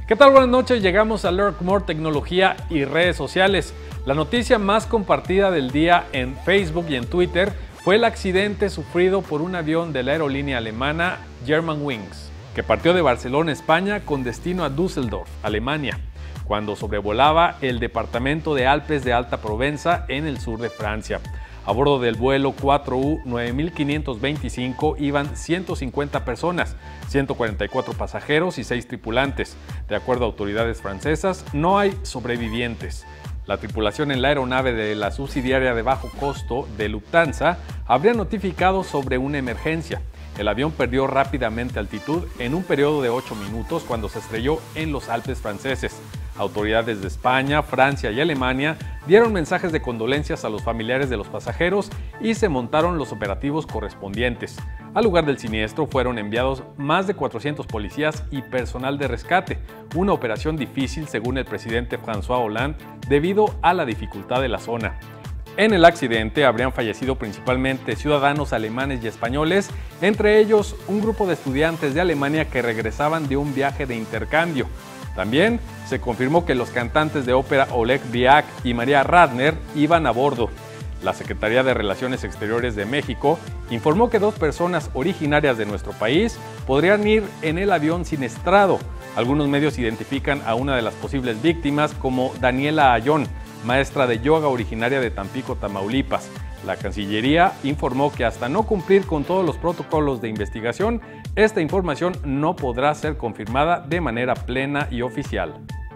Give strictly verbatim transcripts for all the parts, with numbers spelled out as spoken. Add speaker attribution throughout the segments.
Speaker 1: ¿Qué tal? Buenas noches, llegamos a Learn More Tecnología y redes sociales. La noticia más compartida del día en Facebook y en Twitter fue el accidente sufrido por un avión de la aerolínea alemana Germanwings, que partió de Barcelona, España, con destino a Düsseldorf, Alemania, cuando sobrevolaba el departamento de Alpes de Alta Provenza en el sur de Francia. A bordo del vuelo cuatro U nueve mil quinientos veinticinco iban ciento cincuenta personas, ciento cuarenta y cuatro pasajeros y seis tripulantes. De acuerdo a autoridades francesas, no hay sobrevivientes. La tripulación en la aeronave de la subsidiaria de bajo costo de Lufthansa habría notificado sobre una emergencia. El avión perdió rápidamente altitud en un periodo de ocho minutos cuando se estrelló en los Alpes franceses. Autoridades de España, Francia y Alemania dieron mensajes de condolencias a los familiares de los pasajeros y se montaron los operativos correspondientes. Al lugar del siniestro fueron enviados más de cuatrocientos policías y personal de rescate, una operación difícil según el presidente François Hollande debido a la dificultad de la zona. En el accidente habrían fallecido principalmente ciudadanos alemanes y españoles, entre ellos un grupo de estudiantes de Alemania que regresaban de un viaje de intercambio. También se confirmó que los cantantes de ópera Oleg Biak y María Radner iban a bordo. La Secretaría de Relaciones Exteriores de México informó que dos personas originarias de nuestro país podrían ir en el avión siniestrado. Algunos medios identifican a una de las posibles víctimas como Daniela Ayón, maestra de yoga originaria de Tampico, Tamaulipas. La Cancillería informó que hasta no cumplir con todos los protocolos de investigación, esta información no podrá ser confirmada de manera plena y oficial.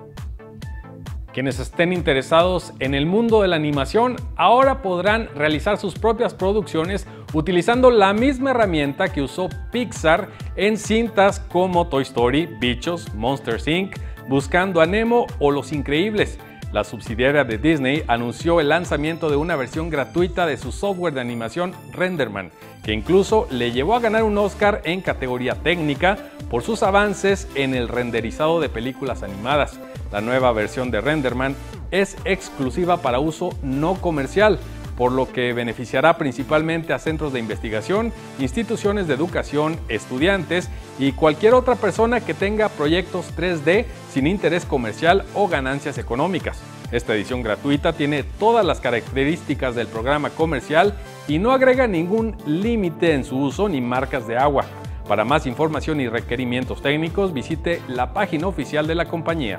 Speaker 1: Quienes estén interesados en el mundo de la animación ahora podrán realizar sus propias producciones utilizando la misma herramienta que usó Pixar en cintas como Toy Story, Bichos, Monsters incorporated, Buscando a Nemo o Los Increíbles. La subsidiaria de Disney anunció el lanzamiento de una versión gratuita de su software de animación Renderman, que incluso le llevó a ganar un Oscar en categoría técnica por sus avances en el renderizado de películas animadas. La nueva versión de Renderman es exclusiva para uso no comercial, por lo que beneficiará principalmente a centros de investigación, instituciones de educación, estudiantes y cualquier otra persona que tenga proyectos tres D sin interés comercial o ganancias económicas. Esta edición gratuita tiene todas las características del programa comercial y no agrega ningún límite en su uso ni marcas de agua. Para más información y requerimientos técnicos, visite la página oficial de la compañía.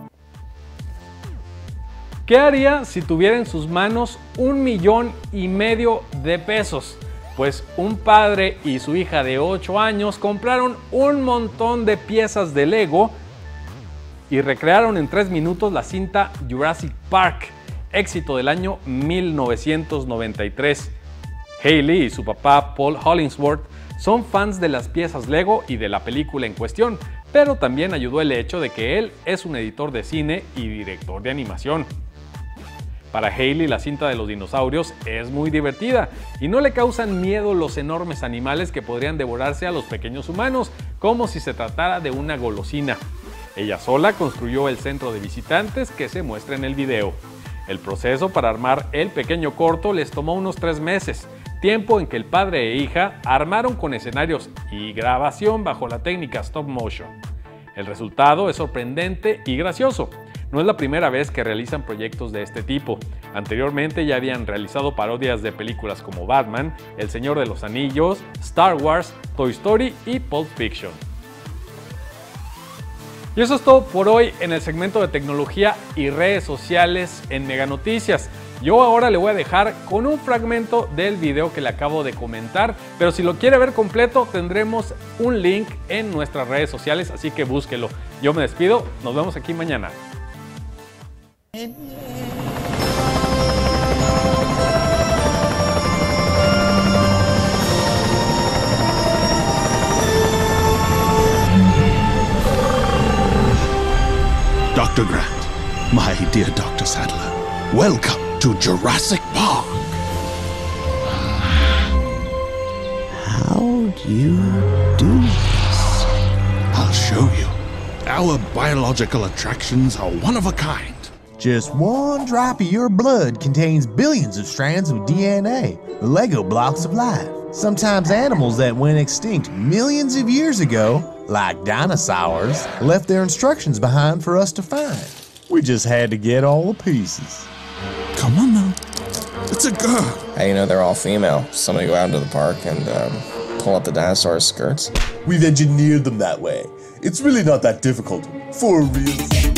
Speaker 1: ¿Qué haría si tuviera en sus manos un millón y medio de pesos? Pues un padre y su hija de ocho años compraron un montón de piezas de Lego y recrearon en tres minutos la cinta Jurassic Park, éxito del año mil novecientos noventa y tres. Hayley y su papá Paul Hollingsworth son fans de las piezas Lego y de la película en cuestión, pero también ayudó el hecho de que él es un editor de cine y director de animación. Para Hayley, la cinta de los dinosaurios es muy divertida y no le causan miedo los enormes animales que podrían devorarse a los pequeños humanos, como si se tratara de una golosina. Ella sola construyó el centro de visitantes que se muestra en el video. El proceso para armar el pequeño corto les tomó unos tres meses, tiempo en que el padre e hija armaron con escenarios y grabación bajo la técnica stop motion. El resultado es sorprendente y gracioso. No es la primera vez que realizan proyectos de este tipo. Anteriormente ya habían realizado parodias de películas como Batman, El Señor de los Anillos, Star Wars, Toy Story y Pulp Fiction. Y eso es todo por hoy en el segmento de tecnología y redes sociales en Mega Noticias. Yo ahora le voy a dejar con un fragmento del video que le acabo de comentar, pero si lo quiere ver completo tendremos un link en nuestras redes sociales, así que búsquelo. Yo me despido, nos vemos aquí mañana.
Speaker 2: Doctor Grant, my dear Doctor Sadler, welcome to Jurassic Park.
Speaker 3: How do you do this?
Speaker 2: I'll show you. Our biological attractions are one of a kind.
Speaker 3: Just one drop of your blood contains billions of strands of D N A, the Lego blocks of life. Sometimes animals that went extinct millions of years ago like dinosaurs, left their instructions behind for us to find. We just had to get all the pieces.
Speaker 2: Come on now. It's a girl.
Speaker 4: How do you know they're all female? Somebody go out into the park and um, pull up the dinosaur's skirts?
Speaker 5: We've engineered them that way. It's really not that difficult. For real.